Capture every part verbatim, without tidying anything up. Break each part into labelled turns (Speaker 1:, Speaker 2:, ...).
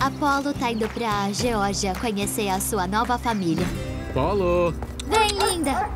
Speaker 1: Apollo tá indo pra Geórgia conhecer a sua nova família.
Speaker 2: Apollo!
Speaker 1: Vem, linda!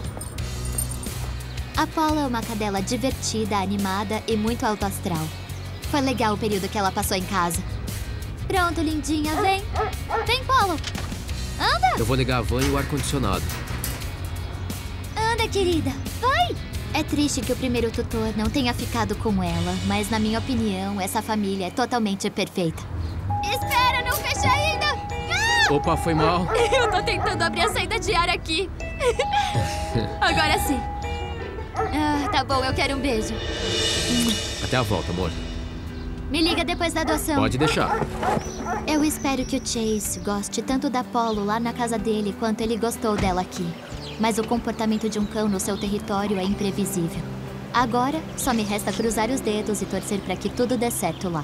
Speaker 1: Apollo é uma cadela divertida, animada e muito alto astral. Foi legal o período que ela passou em casa. Pronto, lindinha, vem! Vem, Apollo! Anda!
Speaker 2: Eu vou ligar a van e o ar-condicionado.
Speaker 1: Anda, querida! Vai! É triste que o primeiro tutor não tenha ficado com ela, mas na minha opinião, essa família é totalmente perfeita. Espera, não fecha ainda! Ah!
Speaker 2: Opa, foi mal.
Speaker 1: Eu tô tentando abrir a saída de ar aqui. Agora sim. Ah, tá bom, eu quero um beijo.
Speaker 2: Até a volta, amor.
Speaker 1: Me liga depois da adoção.
Speaker 2: Pode deixar.
Speaker 1: Eu espero que o Chase goste tanto da Apollo lá na casa dele quanto ele gostou dela aqui. Mas o comportamento de um cão no seu território é imprevisível. Agora, só me resta cruzar os dedos e torcer para que tudo dê certo lá.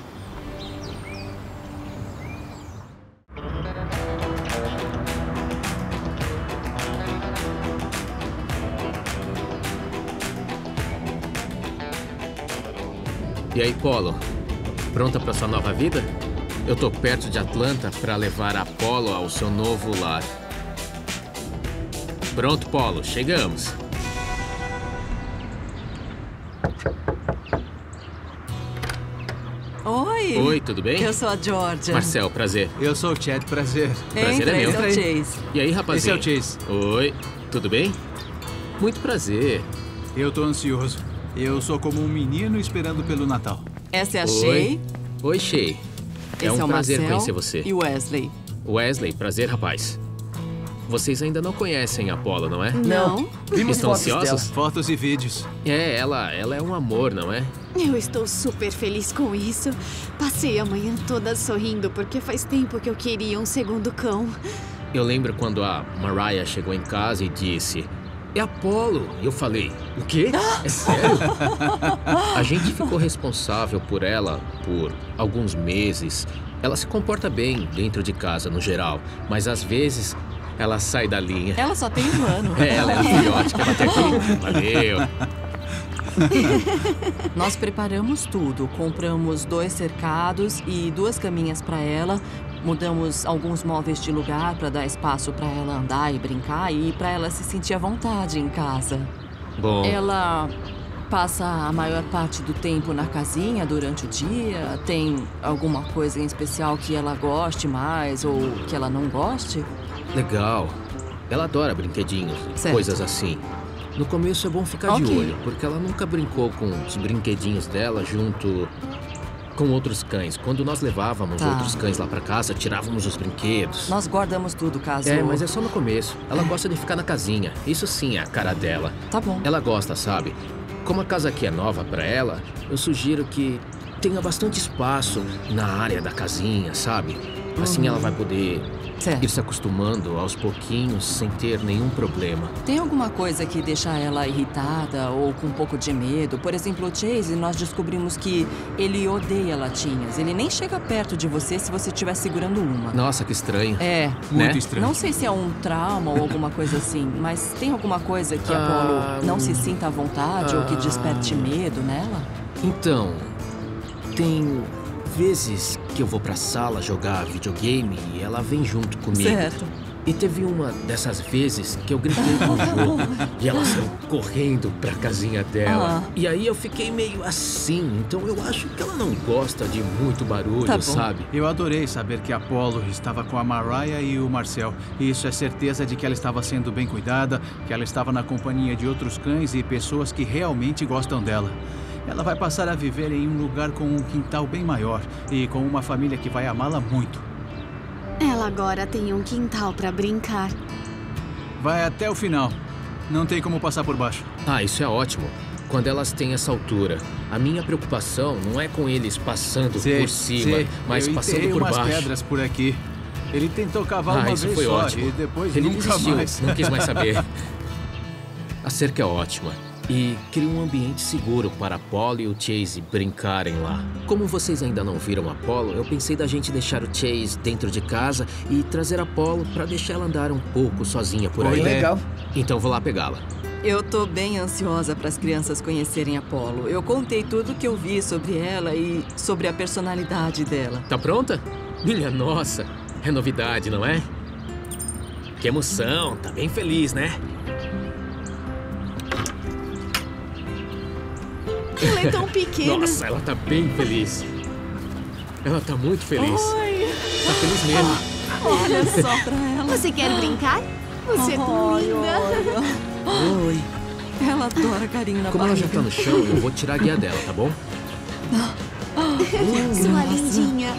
Speaker 2: E aí, Apollo? Pronta para sua nova vida? Eu tô perto de Atlanta para levar a Apollo ao seu novo lar. Pronto, Apollo. Chegamos.
Speaker 3: Oi!
Speaker 2: Oi, tudo bem?
Speaker 3: Eu sou a Georgia.
Speaker 2: Marcel, prazer.
Speaker 4: Eu sou o Chad, prazer.
Speaker 2: Prazer
Speaker 3: Entra,
Speaker 2: é meu.
Speaker 3: esse é o Chase.
Speaker 2: E aí, rapazinho?
Speaker 4: Esse é o Chase.
Speaker 2: Oi, tudo bem? Muito prazer.
Speaker 4: Eu tô ansioso. Eu sou como um menino esperando pelo Natal.
Speaker 3: Essa é a
Speaker 2: Oi.
Speaker 3: Shay.
Speaker 2: Oi, Shay.
Speaker 3: Esse
Speaker 2: É um
Speaker 3: é o
Speaker 2: prazer
Speaker 3: Marcel
Speaker 2: conhecer você.
Speaker 3: E o Wesley.
Speaker 2: Wesley, prazer, rapaz. Vocês ainda não conhecem a Apollo, não é?
Speaker 3: Não.
Speaker 5: Vimos
Speaker 2: Estão
Speaker 5: fotos
Speaker 2: ansiosos?
Speaker 5: dela.
Speaker 4: Fotos e vídeos.
Speaker 2: É, ela, ela é um amor, não é?
Speaker 6: Eu estou super feliz com isso. Passei a manhã toda sorrindo porque faz tempo que eu queria um segundo cão.
Speaker 2: Eu lembro quando a Mariah chegou em casa e disse: é Apollo. E eu falei: o quê? É sério? A gente ficou responsável por ela por alguns meses. Ela se comporta bem dentro de casa, no geral. Mas às vezes ela sai da linha.
Speaker 3: Ela só tem um ano.
Speaker 2: É, ela é filhote. Quer bater aqui? Valeu.
Speaker 3: Nós preparamos tudo. Compramos dois cercados e duas caminhas para ela. Mudamos alguns móveis de lugar para dar espaço para ela andar e brincar e para ela se sentir à vontade em casa.
Speaker 2: Bom,
Speaker 3: Ela passa a maior parte do tempo na casinha durante o dia? Tem alguma coisa em especial que ela goste mais ou que ela não goste?
Speaker 2: legal. Ela adora brinquedinhos,
Speaker 3: Certo.
Speaker 2: coisas assim. No começo é bom ficar de
Speaker 3: Ok.
Speaker 2: olho, porque ela nunca brincou com os brinquedinhos dela junto com outros cães. Quando nós levávamos
Speaker 3: Tá.
Speaker 2: outros cães lá pra casa, tirávamos os brinquedos.
Speaker 3: Nós guardamos tudo caso...
Speaker 2: É, mas é só no começo. Ela gosta de ficar na casinha. Isso sim é a cara dela.
Speaker 3: Tá bom.
Speaker 2: Ela gosta, sabe? Como a casa aqui é nova pra ela, eu sugiro que tenha bastante espaço na área da casinha, sabe? Assim ela vai poder
Speaker 3: Certo.
Speaker 2: ir se acostumando aos pouquinhos sem ter nenhum problema.
Speaker 3: Tem alguma coisa que deixa ela irritada ou com um pouco de medo? Por exemplo, o Chase, nós descobrimos que ele odeia latinhas. Ele nem chega perto de você se você estiver segurando uma.
Speaker 2: Nossa, que estranho.
Speaker 3: É.
Speaker 4: Muito
Speaker 2: Né?
Speaker 4: estranho.
Speaker 3: Não sei se é um trauma ou alguma coisa assim, mas tem alguma coisa que a
Speaker 2: Ah,
Speaker 3: Apollo não se sinta à vontade ou que
Speaker 2: ah.
Speaker 3: desperte medo nela?
Speaker 2: Então, tem vezes que eu vou pra sala jogar videogame e ela vem junto comigo.
Speaker 3: Certo.
Speaker 2: E teve uma dessas vezes que eu gritei no jogo e ela saiu correndo pra casinha dela.
Speaker 3: Ah.
Speaker 2: E aí eu fiquei meio assim, então eu acho que ela não gosta de muito barulho,
Speaker 3: Tá bom.
Speaker 2: sabe?
Speaker 4: Eu adorei saber que a Apollo estava com a Mariah e o Marcel. Isso é certeza de que ela estava sendo bem cuidada, que ela estava na companhia de outros cães e pessoas que realmente gostam dela. Ela vai passar a viver em um lugar com um quintal bem maior e com uma família que vai amá-la muito.
Speaker 6: Ela agora tem um quintal pra brincar.
Speaker 4: Vai até o final. Não tem como passar por baixo.
Speaker 2: Ah, isso é ótimo. Quando elas têm essa altura. A minha preocupação não é com eles passando
Speaker 4: Sei,
Speaker 2: por cima,
Speaker 4: sei.
Speaker 2: mas
Speaker 4: Eu
Speaker 2: passando
Speaker 4: enterrei
Speaker 2: por
Speaker 4: umas
Speaker 2: baixo.
Speaker 4: pedras por aqui. Ele tentou cavar
Speaker 2: Ah,
Speaker 4: uma
Speaker 2: isso
Speaker 4: vez
Speaker 2: foi
Speaker 4: só
Speaker 2: ótimo.
Speaker 4: e depois
Speaker 2: Ele
Speaker 4: nunca
Speaker 2: desistiu,
Speaker 4: mais.
Speaker 2: não quis mais saber. A cerca é ótima e cria um ambiente seguro para a Apollo e o Chase brincarem lá. Como vocês ainda não viram a Apollo, eu pensei da gente deixar o Chase dentro de casa e trazer a Apollo para deixar ela andar um pouco sozinha por
Speaker 4: Boa
Speaker 2: aí.
Speaker 4: ideia.
Speaker 5: Legal.
Speaker 2: Então vou lá pegá-la.
Speaker 3: Eu tô bem ansiosa para as crianças conhecerem a Apollo. Eu contei tudo que eu vi sobre ela e sobre a personalidade dela.
Speaker 2: Tá pronta? Minha nossa, é novidade, não é? Que emoção, tá bem feliz, né?
Speaker 6: Ela é tão pequena.
Speaker 2: Nossa, ela tá bem feliz. Ela tá muito feliz.
Speaker 3: Oi.
Speaker 2: Tá feliz mesmo.
Speaker 3: Olha só pra ela.
Speaker 6: Você quer brincar? Você é tão
Speaker 3: Ai,
Speaker 6: linda.
Speaker 3: olha.
Speaker 2: Oi.
Speaker 3: Ela adora carinho na
Speaker 2: Como ela
Speaker 3: barriga.
Speaker 2: já tá no chão, eu vou tirar a guia dela, tá bom?
Speaker 6: Sua lindinha.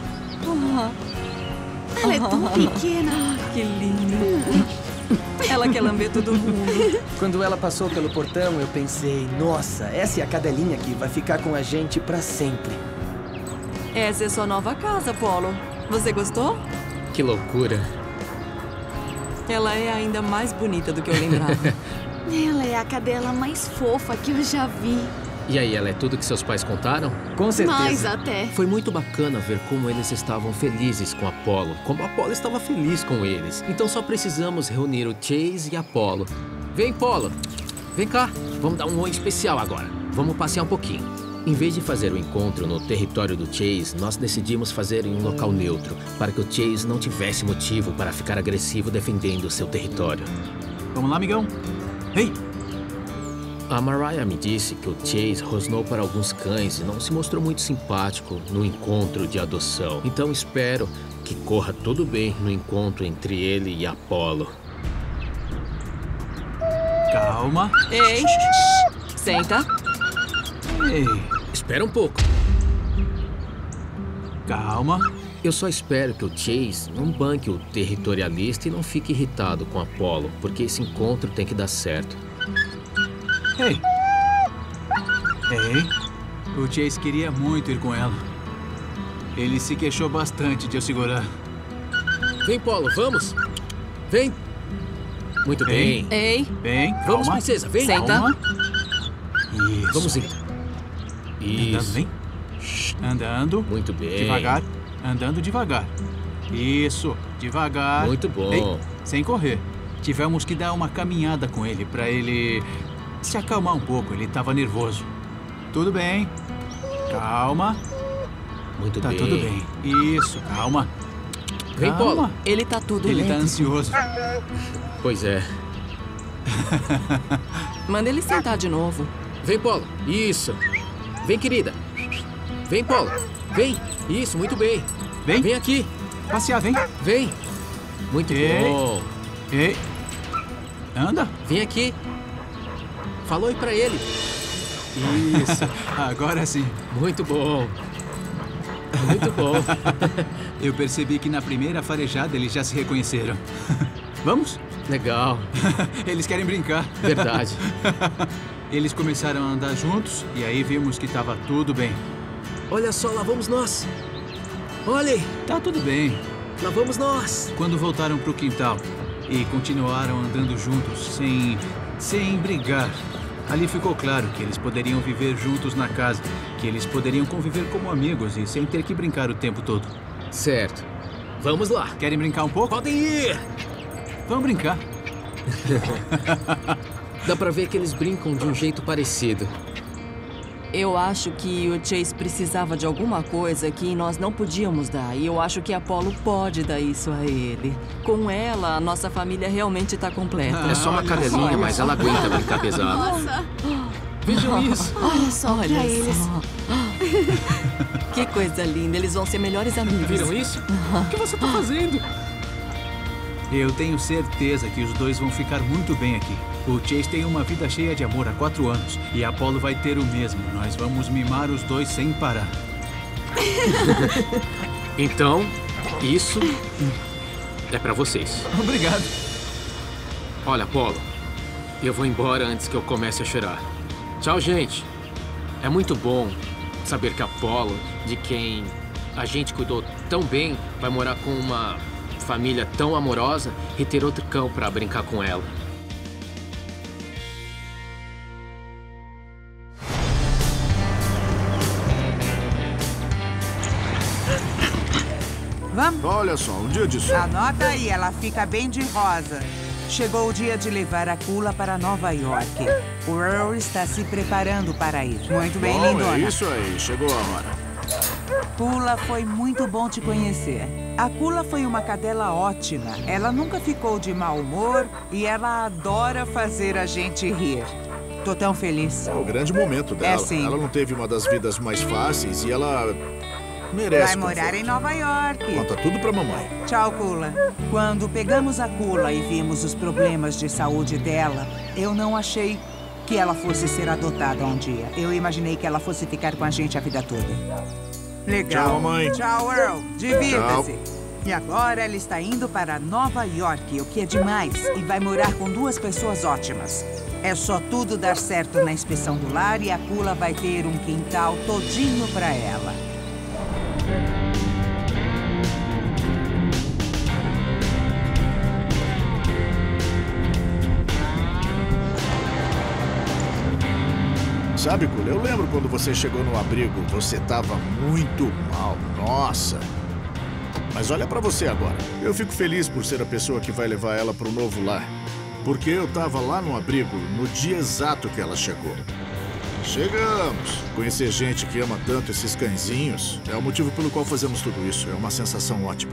Speaker 6: Ela é tão pequena.
Speaker 3: Que linda. Ela quer lamber todo mundo.
Speaker 5: Quando ela passou pelo portão, eu pensei, nossa, essa é a cadelinha que vai ficar com a gente pra sempre.
Speaker 3: Essa é sua nova casa, Polo. Você gostou?
Speaker 2: Que loucura.
Speaker 3: Ela é ainda mais bonita do que eu lembrava.
Speaker 6: Ela é a cadela mais fofa que eu já vi.
Speaker 2: E aí, ela é tudo que seus pais contaram?
Speaker 5: Com certeza.
Speaker 6: Mais até.
Speaker 2: Foi muito bacana ver como eles estavam felizes com Apollo, como Apollo estava feliz com eles. Então só precisamos reunir o Chase e Apollo. Vem, Polo. Vem cá. Vamos dar um oi especial agora. Vamos passear um pouquinho. Em vez de fazer o encontro no território do Chase, nós decidimos fazer em um local neutro, para que o Chase não tivesse motivo para ficar agressivo defendendo o seu território.
Speaker 4: Vamos lá, amigão. Ei!
Speaker 2: A Mariah me disse que o Chase rosnou para alguns cães e não se mostrou muito simpático no encontro de adoção. Então espero que corra tudo bem no encontro entre ele e Apollo.
Speaker 4: Calma.
Speaker 3: Ei, senta.
Speaker 4: Ei,
Speaker 2: Espera um pouco.
Speaker 4: calma.
Speaker 2: Eu só espero que o Chase não banque o territorialista e não fique irritado com Apollo, porque esse encontro tem que dar certo.
Speaker 4: Ei. Ei. O Chase queria muito ir com ela. Ele se queixou bastante de eu segurar.
Speaker 2: Vem, Polo, vamos! Vem! Muito bem.
Speaker 3: Ei,
Speaker 4: Bem,
Speaker 2: Vamos,
Speaker 4: calma.
Speaker 2: princesa, vem!
Speaker 3: Senta.
Speaker 4: Calma. Isso.
Speaker 2: Vamos indo.
Speaker 4: Andando,
Speaker 2: Isso.
Speaker 4: vem. Andando.
Speaker 2: Muito bem.
Speaker 4: Devagar. Andando devagar. Isso. Devagar.
Speaker 2: Muito bom.
Speaker 4: Ei, sem correr. Tivemos que dar uma caminhada com ele pra ele se acalmar um pouco. Ele estava nervoso. Tudo bem. Calma.
Speaker 2: Muito
Speaker 4: Tá
Speaker 2: bem.
Speaker 4: tudo bem. Isso, calma.
Speaker 2: Vem,
Speaker 4: Calma.
Speaker 2: Polo.
Speaker 3: ele tá tudo
Speaker 4: Ele tá
Speaker 3: lento.
Speaker 4: ansioso.
Speaker 2: Pois é.
Speaker 3: Manda ele sentar de novo.
Speaker 2: Vem, Polo. Isso. Vem, querida. Vem, Polo. Vem. Isso, muito bem.
Speaker 4: Vem.
Speaker 2: Vem aqui.
Speaker 4: Passear, vem.
Speaker 2: Vem. Muito
Speaker 4: Ei.
Speaker 2: bom.
Speaker 4: Ei. Anda.
Speaker 2: Vem aqui. Fala oi pra ele.
Speaker 4: Isso. Agora sim.
Speaker 2: Muito bom. Muito bom.
Speaker 4: Eu percebi que na primeira farejada eles já se reconheceram. Vamos?
Speaker 2: Legal.
Speaker 4: Eles querem brincar.
Speaker 2: Verdade.
Speaker 4: Eles começaram a andar juntos e aí vimos que estava tudo bem.
Speaker 2: Olha só, lá vamos nós. Olha,
Speaker 4: Tá tudo bem.
Speaker 2: lá vamos nós.
Speaker 4: Quando voltaram pro quintal e continuaram andando juntos, sem, sem brigar, ali ficou claro que eles poderiam viver juntos na casa, que eles poderiam conviver como amigos e sem ter que brincar o tempo todo.
Speaker 2: Certo. Vamos lá.
Speaker 4: Querem brincar um pouco?
Speaker 2: Podem ir.
Speaker 4: Vamos brincar.
Speaker 2: Dá pra ver que eles brincam de um jeito parecido.
Speaker 3: Eu acho que o Chase precisava de alguma coisa que nós não podíamos dar. E eu acho que a Apollo pode dar isso a ele. Com ela, a nossa família realmente tá completa.
Speaker 2: É só uma
Speaker 4: olha
Speaker 2: cadelinha,
Speaker 4: só.
Speaker 2: mas ela aguenta brincar pesado.
Speaker 6: Nossa,
Speaker 2: Vejam isso.
Speaker 6: olha só
Speaker 3: Olha
Speaker 6: pra eles.
Speaker 3: só. Que coisa linda. Eles vão ser melhores amigos.
Speaker 2: Viram isso? O que você tá fazendo?
Speaker 4: Eu tenho certeza que os dois vão ficar muito bem aqui. O Chase tem uma vida cheia de amor há quatro anos e a Apollo vai ter o mesmo. Nós vamos mimar os dois sem parar.
Speaker 2: Então, isso é pra vocês.
Speaker 4: Obrigado.
Speaker 2: Olha, Apollo, eu vou embora antes que eu comece a chorar. Tchau, gente. É muito bom saber que a Apollo, de quem a gente cuidou tão bem, vai morar com uma família tão amorosa e ter outro cão pra brincar com ela.
Speaker 7: Vamos?
Speaker 8: Olha só, um dia de sol.
Speaker 7: Anota aí, ela fica bem de rosa. Chegou o dia de levar a Kula para Nova York. O Earl está se preparando para ir. Muito bem,
Speaker 8: Bom,
Speaker 7: lindona.
Speaker 8: é isso aí, chegou a hora.
Speaker 7: Kula, foi muito bom te conhecer. A Kula foi uma cadela ótima. Ela nunca ficou de mau humor e ela adora fazer a gente rir. Tô tão feliz.
Speaker 8: É o grande momento dela.
Speaker 7: É, sim.
Speaker 8: Ela não teve uma das vidas mais fáceis e ela merece
Speaker 7: Vai morar
Speaker 8: conforto.
Speaker 7: em Nova York.
Speaker 8: Conta tudo pra mamãe.
Speaker 7: Tchau, Kula. Quando pegamos a Kula e vimos os problemas de saúde dela, eu não achei que ela fosse ser adotada um dia. Eu imaginei que ela fosse ficar com a gente a vida toda. Legal.
Speaker 8: Tchau, mamãe.
Speaker 7: Tchau, Earl. Divirta-se. E agora ela está indo para Nova York, o que é demais, e vai morar com duas pessoas ótimas. É só tudo dar certo na inspeção do lar e a Kula vai ter um quintal todinho para ela.
Speaker 8: Sabe, Kula, eu lembro quando você chegou no abrigo, você tava muito mal. Nossa. Mas olha pra você agora. Eu fico feliz por ser a pessoa que vai levar ela pro novo lar. Porque eu tava lá no abrigo no dia exato que ela chegou. Chegamos! Conhecer gente que ama tanto esses cãezinhos é o motivo pelo qual fazemos tudo isso. É uma sensação ótima.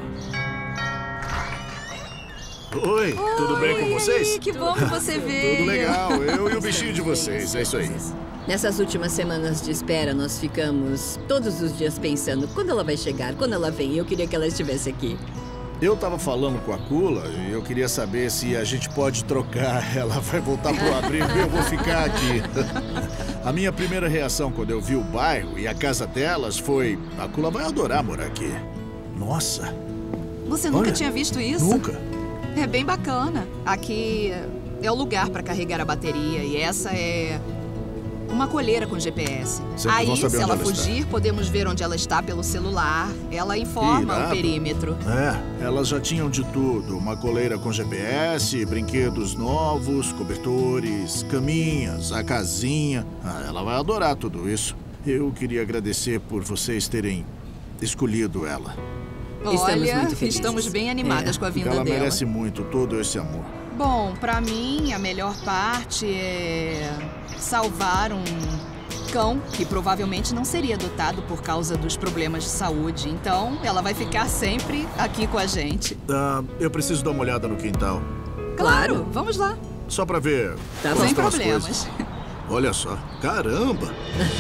Speaker 8: Oi, tudo bem com vocês?
Speaker 9: Que bom que você veio.
Speaker 8: Tudo legal, eu e o bichinho de vocês, é isso aí.
Speaker 9: Nessas últimas semanas de espera, nós ficamos todos os dias pensando quando ela vai chegar, quando ela vem. Eu queria que ela estivesse aqui.
Speaker 8: Eu tava falando com a Kula e eu queria saber se a gente pode trocar. Ela vai voltar pro abrigo e eu vou ficar aqui. A minha primeira reação quando eu vi o bairro e a casa delas foi: a Kula vai adorar morar aqui. Nossa.
Speaker 10: Você nunca
Speaker 8: Olha,
Speaker 10: tinha visto isso?
Speaker 8: Nunca.
Speaker 10: É bem bacana. Aqui é o lugar para carregar a bateria e essa é uma coleira com G P S.
Speaker 8: Sempre
Speaker 10: Aí,
Speaker 8: vão saber
Speaker 10: se
Speaker 8: onde
Speaker 10: ela
Speaker 8: ela
Speaker 10: fugir,
Speaker 8: está.
Speaker 10: podemos ver onde ela está pelo celular. Ela informa
Speaker 8: Irado.
Speaker 10: o perímetro.
Speaker 8: É, elas já tinham de tudo. Uma coleira com G P S, brinquedos novos, cobertores, caminhas, a casinha. Ah, ela vai adorar tudo isso. Eu queria agradecer por vocês terem escolhido ela.
Speaker 9: Estamos
Speaker 10: Olha,
Speaker 9: muito felizes.
Speaker 10: estamos bem animadas
Speaker 9: É,
Speaker 10: com a vinda
Speaker 8: Ela
Speaker 10: dela.
Speaker 8: merece muito todo esse amor.
Speaker 10: Bom, pra mim, a melhor parte é salvar um cão que provavelmente não seria adotado por causa dos problemas de saúde. Então, ela vai ficar sempre aqui com a gente.
Speaker 8: Ah, eu preciso dar uma olhada no quintal.
Speaker 10: Claro, vamos lá.
Speaker 8: Só pra ver
Speaker 9: Tá
Speaker 8: como
Speaker 10: Sem
Speaker 8: estão as
Speaker 10: problemas.
Speaker 8: coisas. Olha só. Caramba!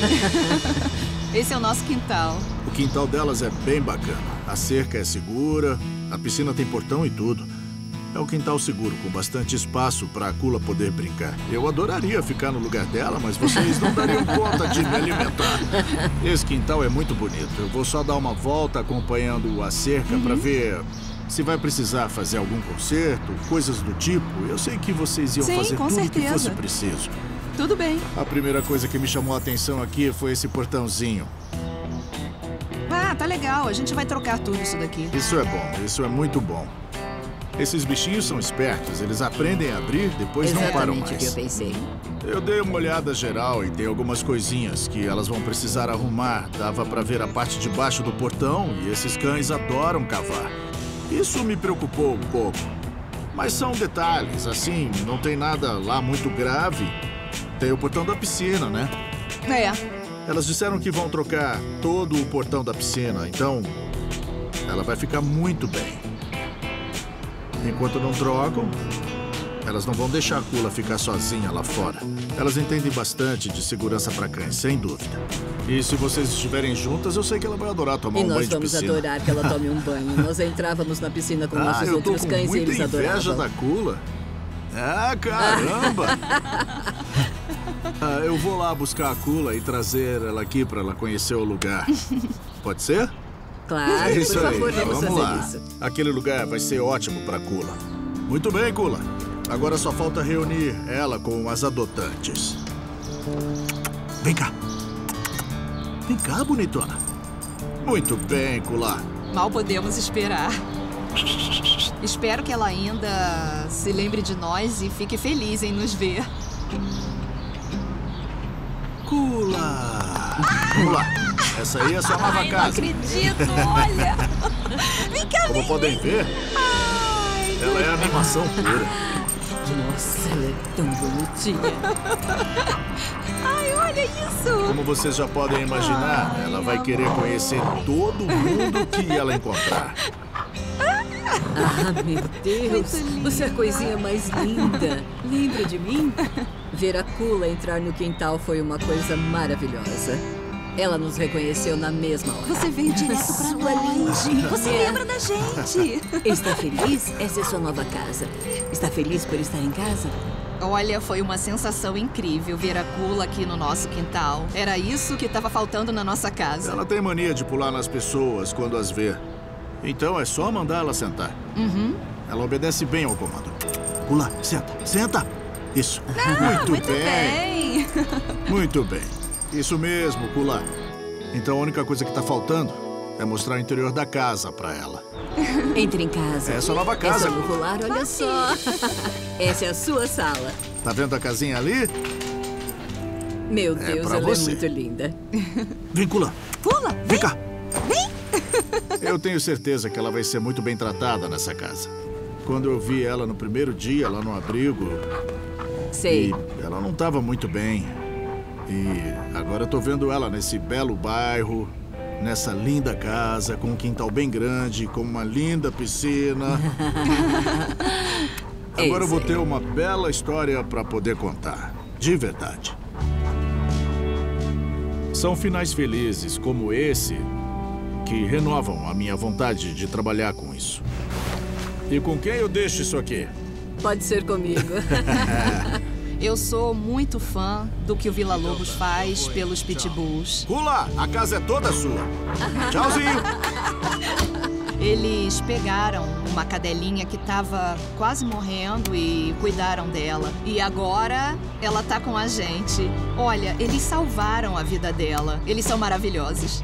Speaker 10: Esse é o nosso quintal.
Speaker 8: O quintal delas é bem bacana. A cerca é segura, a piscina tem portão e tudo. É um quintal seguro, com bastante espaço para a Kula poder brincar. Eu adoraria ficar no lugar dela, mas vocês não dariam conta de me alimentar. Esse quintal é muito bonito. Eu vou só dar uma volta acompanhando a cerca para ver se vai precisar fazer algum conserto, coisas do tipo. Eu sei que vocês iam
Speaker 10: Sim,
Speaker 8: fazer
Speaker 10: com
Speaker 8: tudo o que
Speaker 10: certeza.
Speaker 8: fosse preciso.
Speaker 10: Tudo bem.
Speaker 8: A primeira coisa que me chamou a atenção aqui foi esse portãozinho.
Speaker 10: Ah, tá legal. A gente vai trocar tudo isso daqui.
Speaker 8: Isso é bom, isso é muito bom. Esses bichinhos são espertos, eles aprendem a abrir, depois não param
Speaker 9: Exatamente o que eu
Speaker 8: mais.
Speaker 9: pensei.
Speaker 8: Eu dei uma olhada geral e tem algumas coisinhas que elas vão precisar arrumar. Dava pra ver a parte de baixo do portão e esses cães adoram cavar. Isso me preocupou um pouco. Mas são detalhes, assim, não tem nada lá muito grave. Tem o portão da piscina, né?
Speaker 10: É.
Speaker 8: Elas disseram que vão trocar todo o portão da piscina, então ela vai ficar muito bem. Enquanto não trocam, elas não vão deixar a Kula ficar sozinha lá fora. Elas entendem bastante de segurança para cães, sem dúvida. E se vocês estiverem juntas, eu sei que ela vai adorar tomar
Speaker 9: E
Speaker 8: um banho
Speaker 9: nós
Speaker 8: de
Speaker 9: vamos
Speaker 8: piscina.
Speaker 9: adorar que ela tome um banho. Nós entrávamos na piscina com
Speaker 8: Ah,
Speaker 9: nossos
Speaker 8: eu tô
Speaker 9: outros
Speaker 8: com
Speaker 9: cães e
Speaker 8: muita
Speaker 9: eles
Speaker 8: inveja
Speaker 9: adoravam.
Speaker 8: da Kula. Ah, caramba! Ah, eu vou lá buscar a Kula e trazer ela aqui para ela conhecer o lugar. Pode ser?
Speaker 9: Claro,
Speaker 8: É isso
Speaker 9: por
Speaker 8: aí,
Speaker 9: favor, vamos,
Speaker 8: vamos
Speaker 9: fazer
Speaker 8: lá.
Speaker 9: isso.
Speaker 8: Aquele lugar vai ser ótimo para Kula. Muito bem, Kula. Agora só falta reunir ela com as adotantes. Vem cá. Vem cá, bonitona. Muito bem, Kula.
Speaker 10: Mal podemos esperar. Espero que ela ainda se lembre de nós e fique feliz em nos ver.
Speaker 8: Kula. Vamos lá. Essa aí é a sua nova
Speaker 10: Ai, não
Speaker 8: casa.
Speaker 10: acredito, olha! Vem cá,
Speaker 8: Como
Speaker 10: vem,
Speaker 8: podem
Speaker 10: vem.
Speaker 8: ver,
Speaker 10: Ai,
Speaker 8: ela é animação pura.
Speaker 9: Nossa, ela é tão bonitinha.
Speaker 6: Ai, olha isso!
Speaker 8: Como vocês já podem imaginar,
Speaker 6: Ai,
Speaker 8: ela vai
Speaker 6: amor.
Speaker 8: querer conhecer todo mundo que ela encontrar.
Speaker 9: Ah, meu Deus! Você é a coisinha mais linda. Lembra de mim? Ver a Kula entrar no quintal foi uma coisa maravilhosa. Ela nos reconheceu na mesma hora.
Speaker 6: Você veio direto pra
Speaker 9: Sua
Speaker 6: nós.
Speaker 9: linda.
Speaker 6: Você
Speaker 9: É.
Speaker 6: lembra da gente.
Speaker 9: Está feliz? Essa é sua nova casa. Está feliz por estar em casa?
Speaker 10: Olha, foi uma sensação incrível ver a Kula aqui no nosso quintal. Era isso que estava faltando na nossa casa.
Speaker 8: Ela tem mania de pular nas pessoas quando as vê. Então é só mandar ela sentar.
Speaker 10: Uhum.
Speaker 8: Ela obedece bem ao comando. Kula, senta, senta. Isso.
Speaker 6: Ah,
Speaker 8: muito, bem.
Speaker 6: bem.
Speaker 8: Muito bem. Isso mesmo, Kula. Então a única coisa que tá faltando é mostrar o interior da casa pra ela.
Speaker 9: Entre em casa.
Speaker 8: Essa nova casa.
Speaker 9: Essa popular, olha só. Essa é a sua sala.
Speaker 8: Tá vendo a casinha ali?
Speaker 9: Meu
Speaker 8: É
Speaker 9: Deus,
Speaker 8: pra
Speaker 9: ela
Speaker 8: você.
Speaker 9: é muito linda.
Speaker 8: Vem, Kula.
Speaker 6: Kula,
Speaker 8: Vem cá. Eu tenho certeza que ela vai ser muito bem tratada nessa casa. Quando eu vi ela no primeiro dia lá no abrigo,
Speaker 9: Sei.
Speaker 8: e ela não estava muito bem. E agora eu tô vendo ela nesse belo bairro, nessa linda casa, com um quintal bem grande, com uma linda piscina.
Speaker 9: É
Speaker 8: Agora eu vou
Speaker 9: isso
Speaker 8: ter
Speaker 9: aí.
Speaker 8: uma bela história para poder contar. De verdade. São finais felizes como esse que renovam a minha vontade de trabalhar com isso. E com quem eu deixo isso aqui?
Speaker 9: Pode ser comigo.
Speaker 10: Eu sou muito fã do que o Vila Lobos faz pelos pitbulls.
Speaker 8: Kula, a casa é toda sua. Tchauzinho.
Speaker 10: Eles pegaram uma cadelinha que estava quase morrendo e cuidaram dela. E agora ela tá com a gente. Olha, eles salvaram a vida dela. Eles são maravilhosos.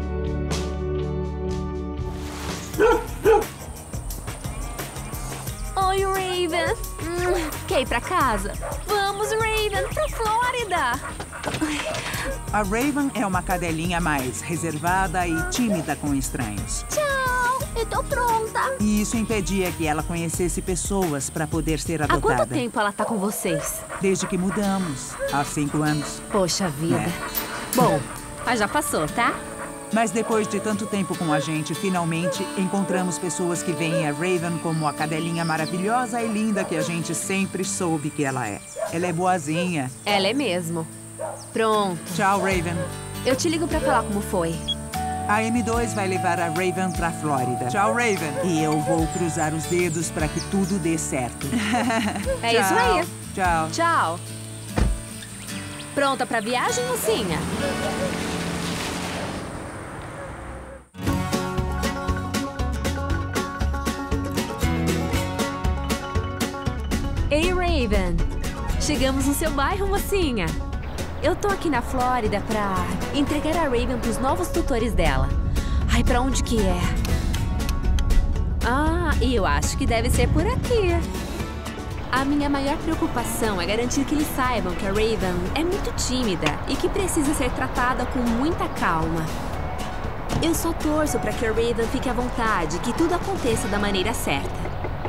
Speaker 11: Oi, Raven. Hum, quer ir pra casa? Vamos, Raven, pra Flórida.
Speaker 7: A Raven é uma cadelinha mais reservada e tímida com estranhos.
Speaker 11: Tchau, eu tô pronta.
Speaker 7: E isso impedia que ela conhecesse pessoas para poder ser
Speaker 11: Há
Speaker 7: adotada.
Speaker 11: quanto tempo ela tá com vocês?
Speaker 7: Desde que mudamos, há cinco anos.
Speaker 11: Poxa vida.
Speaker 7: É.
Speaker 11: Bom, mas já passou, tá?
Speaker 7: Mas depois de tanto tempo com a gente, finalmente encontramos pessoas que veem a Raven como a cadelinha maravilhosa e linda que a gente sempre soube que ela é. Ela é boazinha.
Speaker 11: Ela é mesmo. Pronto.
Speaker 7: Tchau, Raven.
Speaker 11: Eu te ligo pra falar como foi.
Speaker 7: A M dois vai levar a Raven pra Flórida. Tchau, Raven. E eu vou cruzar os dedos para que tudo dê certo.
Speaker 11: É
Speaker 7: Tchau.
Speaker 11: isso aí.
Speaker 7: Tchau.
Speaker 11: Tchau. Pronta pra viagem, mocinha? Ei, Raven. Chegamos no seu bairro, mocinha. Eu tô aqui na Flórida pra entregar a Raven pros novos tutores dela. Ai, pra onde que é? Ah, e eu acho que deve ser por aqui. A minha maior preocupação é garantir que eles saibam que a Raven é muito tímida e que precisa ser tratada com muita calma. Eu só torço pra que a Raven fique à vontade e que tudo aconteça da maneira certa.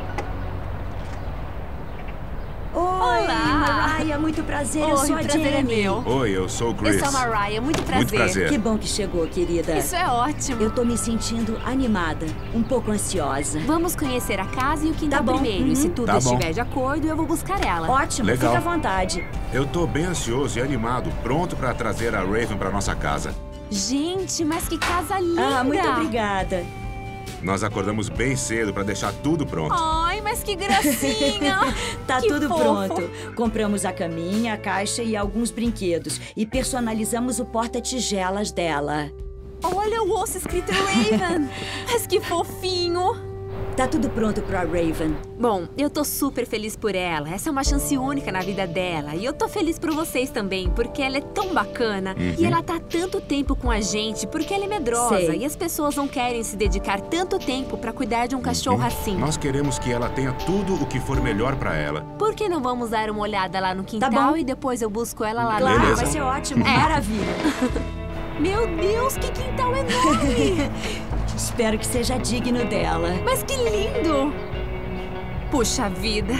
Speaker 12: Oi,
Speaker 11: Olá!
Speaker 12: Mariah, muito prazer, eu
Speaker 11: Oi,
Speaker 12: sou a
Speaker 11: o prazer é
Speaker 12: Jenny.
Speaker 11: meu.
Speaker 13: Oi, eu sou o Chris.
Speaker 11: Eu sou a Mariah, muito prazer.
Speaker 13: Muito prazer.
Speaker 12: Que bom que chegou, querida.
Speaker 11: Isso é ótimo.
Speaker 12: Eu tô me sentindo animada, um pouco ansiosa.
Speaker 11: Vamos conhecer a casa e o quintal
Speaker 12: Tá bom.
Speaker 11: primeiro.
Speaker 12: Uhum.
Speaker 11: E se tudo
Speaker 13: Tá bom.
Speaker 11: estiver de acordo, eu vou buscar ela.
Speaker 12: Ótimo,
Speaker 13: Legal.
Speaker 12: fica à vontade.
Speaker 13: Eu tô bem ansioso e animado, pronto pra trazer a Raven pra nossa casa.
Speaker 11: Gente, mas que casa linda!
Speaker 12: Ah, muito obrigada.
Speaker 13: Nós acordamos bem cedo pra deixar tudo pronto.
Speaker 11: Ai, mas que gracinha!
Speaker 12: Tá
Speaker 11: Que
Speaker 12: tudo
Speaker 11: fofo.
Speaker 12: pronto. Compramos a caminha, a caixa e alguns brinquedos. E personalizamos o porta-tigelas dela.
Speaker 11: Olha o osso escrito Raven! Mas que fofinho!
Speaker 12: Tá tudo pronto pra Raven.
Speaker 11: Bom, eu tô super feliz por ela. Essa é uma chance única na vida dela. E eu tô feliz por vocês também, porque ela é tão bacana.
Speaker 13: Uhum.
Speaker 11: E ela tá há tanto tempo com a gente, porque ela é medrosa.
Speaker 12: Sei.
Speaker 11: E as pessoas não querem se dedicar tanto tempo pra cuidar de um cachorro assim.
Speaker 13: Nós queremos que ela tenha tudo o que for melhor pra ela.
Speaker 11: Por que não vamos dar uma olhada lá no quintal
Speaker 12: bom.
Speaker 11: e depois eu busco ela lá
Speaker 12: Claro,
Speaker 11: no
Speaker 13: Beleza.
Speaker 12: vai ser ótimo.
Speaker 11: É.
Speaker 12: Maravilha.
Speaker 11: Meu Deus, que quintal enorme!
Speaker 12: Espero que seja digno dela.
Speaker 11: Mas que lindo! Puxa vida!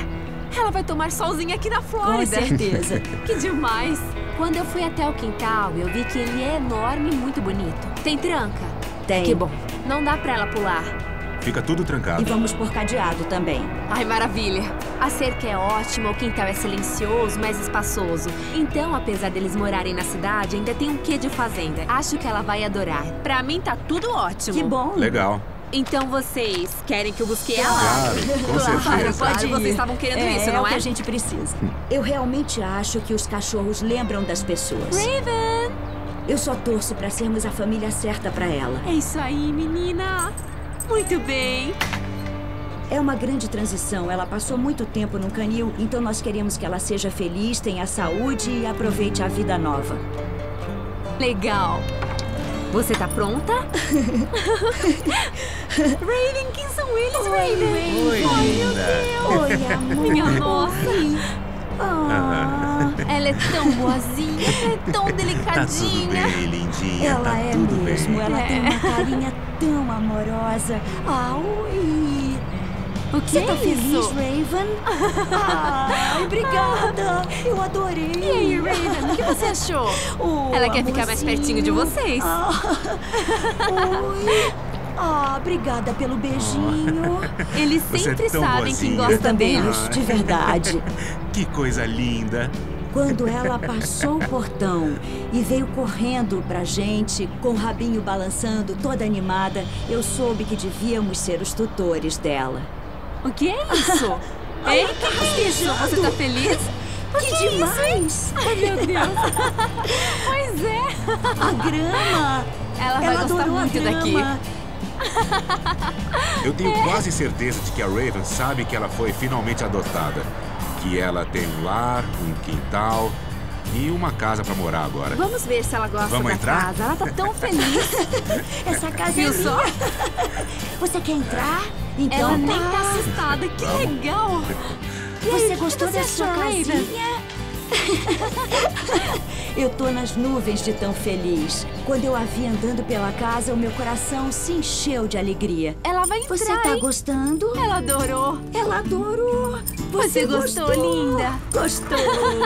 Speaker 11: Ela vai tomar solzinho aqui na Flórida.
Speaker 12: Com certeza.
Speaker 11: Que demais. Quando eu fui até o quintal, eu vi que ele é enorme e muito bonito. Tem tranca?
Speaker 12: Tem.
Speaker 11: Que bom. Não dá pra ela pular.
Speaker 13: Fica tudo trancado.
Speaker 12: E vamos por cadeado também.
Speaker 11: Ai, maravilha. A cerca é ótima, o quintal é silencioso, mas espaçoso. Então, apesar deles morarem na cidade, ainda tem um quê de fazenda. Acho que ela vai adorar. Pra mim, tá tudo ótimo.
Speaker 12: Que bom.
Speaker 13: Legal.
Speaker 11: Então, vocês querem que eu busque ela?
Speaker 13: Claro, com certeza.
Speaker 11: Claro, pode ir. Vocês estavam querendo
Speaker 12: é,
Speaker 11: isso,
Speaker 12: é
Speaker 11: não
Speaker 12: o
Speaker 11: é?
Speaker 12: que a gente precisa. Eu realmente acho que os cachorros lembram das pessoas.
Speaker 11: Raven!
Speaker 12: Eu só torço pra sermos a família certa pra ela.
Speaker 11: É isso aí, menina. Muito bem.
Speaker 12: É uma grande transição. Ela passou muito tempo no canil, então nós queremos que ela seja feliz, tenha saúde e aproveite a vida nova.
Speaker 11: Legal. Você tá pronta? Raven, quem são eles,
Speaker 12: Oi,
Speaker 11: Raven?
Speaker 13: Oi,
Speaker 11: Ai,
Speaker 13: linda.
Speaker 11: meu Deus.
Speaker 12: Oi, amor.
Speaker 11: Minha nossa.
Speaker 12: Ah,
Speaker 11: Ela é tão boazinha, ela é tão
Speaker 13: Tá tudo
Speaker 11: delicadinha.
Speaker 13: bem, lindinha.
Speaker 12: ela
Speaker 13: tá
Speaker 12: é
Speaker 13: tudo
Speaker 12: mesmo.
Speaker 13: bem.
Speaker 12: Ela
Speaker 11: É.
Speaker 12: tem uma carinha tão amorosa. Ah, oi.
Speaker 11: O que
Speaker 12: Você
Speaker 11: é
Speaker 12: tá feliz,
Speaker 11: isso?
Speaker 12: Raven? Ai, obrigada. Eu adorei.
Speaker 11: E aí, Raven, o que você achou?
Speaker 12: Oh,
Speaker 11: Ela quer ficar mais pertinho de vocês.
Speaker 12: Ah. Oi. Ah, obrigada pelo beijinho.
Speaker 11: Eles
Speaker 13: Você
Speaker 11: sempre
Speaker 13: é tão
Speaker 11: sabem
Speaker 13: boazinha.
Speaker 11: quem
Speaker 12: Eu
Speaker 11: gosta
Speaker 12: também
Speaker 11: deles.
Speaker 12: acho, de verdade.
Speaker 13: Que coisa linda.
Speaker 12: Quando ela passou o portão e veio correndo pra gente, com o rabinho balançando, toda animada, eu soube que devíamos ser os tutores dela.
Speaker 11: O que é isso?
Speaker 12: Ai,
Speaker 11: Ei,
Speaker 12: ela tá
Speaker 11: que isso?
Speaker 12: rastejando.
Speaker 11: Você tá feliz?
Speaker 12: Que, que demais!
Speaker 11: Ai, meu Deus. Pois é.
Speaker 12: A grama!
Speaker 11: Ela vai
Speaker 12: Ela
Speaker 11: gostar
Speaker 12: adorou a
Speaker 11: muito daqui.
Speaker 12: grama.
Speaker 13: Eu tenho quase certeza de que a Raven sabe que ela foi finalmente adotada. Que ela tem um lar, um quintal e uma casa pra morar agora.
Speaker 11: Vamos ver se ela gosta
Speaker 13: Vamos
Speaker 11: da
Speaker 13: entrar?
Speaker 11: casa. Ela tá tão feliz.
Speaker 12: Essa casa
Speaker 11: Viu
Speaker 12: é minha.
Speaker 11: só?
Speaker 12: Você quer entrar? Então
Speaker 11: Ela nem
Speaker 12: tá.
Speaker 11: tá assustada. Que legal. E aí,
Speaker 12: Você
Speaker 11: o que
Speaker 12: gostou
Speaker 11: você
Speaker 12: da sua
Speaker 11: achou, Raven?
Speaker 12: casinha? Eu tô nas nuvens de tão feliz. Quando eu a vi andando pela casa, o meu coração se encheu de alegria.
Speaker 11: Ela vai entrar,
Speaker 12: Você tá
Speaker 11: hein?
Speaker 12: gostando?
Speaker 11: Ela adorou.
Speaker 12: Ela adorou.
Speaker 11: Você gostou, linda?
Speaker 12: Gostou.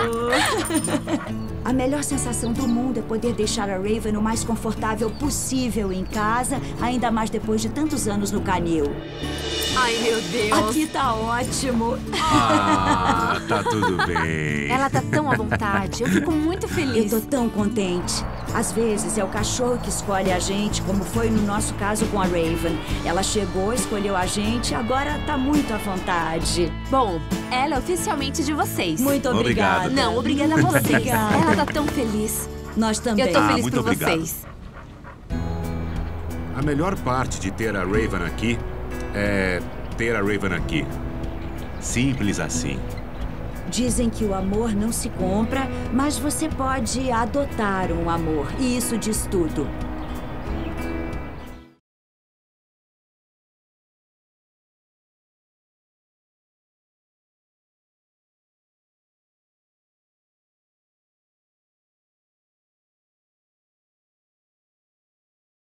Speaker 12: A melhor sensação do mundo é poder deixar a Raven o mais confortável possível em casa, ainda mais depois de tantos anos no canil.
Speaker 11: Ai, meu Deus.
Speaker 12: Aqui tá ótimo.
Speaker 13: Ah, tá tudo bem.
Speaker 11: Ela tá tão à vontade. Eu fico muito feliz.
Speaker 12: Eu tô tão contente. Às vezes é o cachorro que escolhe a gente, como foi no nosso caso com a Raven. Ela chegou, escolheu a gente, agora tá muito à vontade.
Speaker 11: Bom, ela é oficialmente de vocês.
Speaker 12: Muito obrigada.
Speaker 13: Obrigado.
Speaker 11: Não, obrigada a vocês.
Speaker 12: Obrigada.
Speaker 11: Ela tá tão feliz.
Speaker 12: Nós também.
Speaker 11: Eu tô
Speaker 13: Ah,
Speaker 11: feliz
Speaker 13: muito
Speaker 11: por
Speaker 13: obrigado.
Speaker 11: vocês.
Speaker 13: A melhor parte de ter a Raven aqui é ter a Raven aqui. Simples assim.
Speaker 12: Dizem que o amor não se compra, mas você pode adotar um amor. E isso diz tudo.